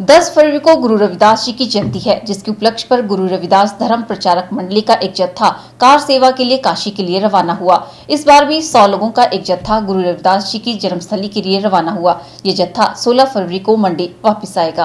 10 फरवरी को गुरु रविदास जी की जयंती है, जिसके उपलक्ष्य पर गुरु रविदास धर्म प्रचारक मंडली का एक जत्था कार सेवा के लिए काशी के लिए रवाना हुआ। इस बार भी 100 लोगों का एक जत्था गुरु रविदास जी की जन्मस्थली के लिए रवाना हुआ। ये जत्था 16 फरवरी को मंडी वापस आएगा।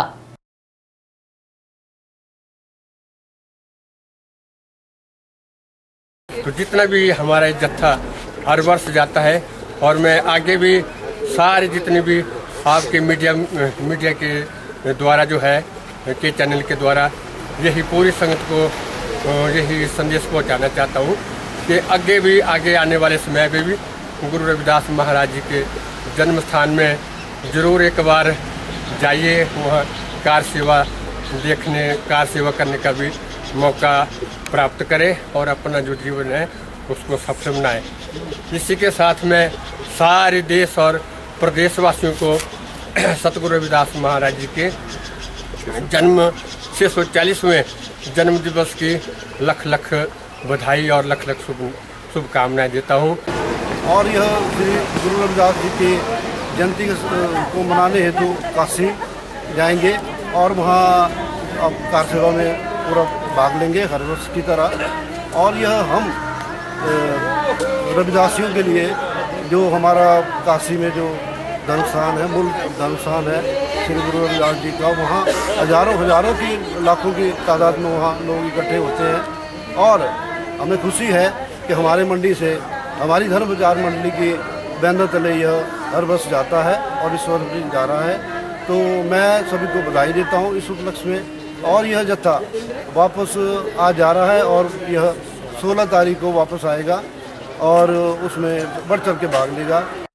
तो जितना भी हमारा जत्था हर वर्ष जाता है और मैं आगे भी सारे जितने भी आपके मीडिया के द्वारा जो है के चैनल के द्वारा यही पूरी संगत को यही संदेश पहुंचाना चाहता हूं कि आगे आने वाले समय में भी गुरु रविदास महाराज जी के जन्म स्थान में जरूर एक बार जाइए, वहाँ कार सेवा करने का भी मौका प्राप्त करें और अपना जो जीवन है उसको सफल बनाए। इसी के साथ में सारे देश और प्रदेशवासियों को सतगुरु रविदास महाराज जी के जन्म 640वें जन्म दिवस की लख लख बधाई और लख लख शुभकामनाएं देता हूं। और यह श्री गुरु रविदास जी की जयंती को मनाने हेतु काशी जाएंगे और वहाँ अब कार सेवा में पूरा भाग लेंगे हर वर्ष की तरह। और यह हम रविदासियों के लिए जो हमारा काशी में जो धर्म स्थान है, मूल धर्म स्थान है श्री गुरु रविदास जी का, वहाँ हज़ारों की लाखों की तादाद में वहाँ लोग इकट्ठे होते हैं। और हमें खुशी है कि हमारे मंडी से हमारी धर्म प्रचार मंडली की बैनर तले यह हर वर्ष जाता है और इस वर्ष भी जा रहा है। तो मैं सभी को बधाई देता हूँ इस उपलक्ष्य में। और यह जत्था वापस आज जा रहा है और यह 16 तारीख को वापस आएगा और उसमें बढ़ चढ़ के भाग लेगा।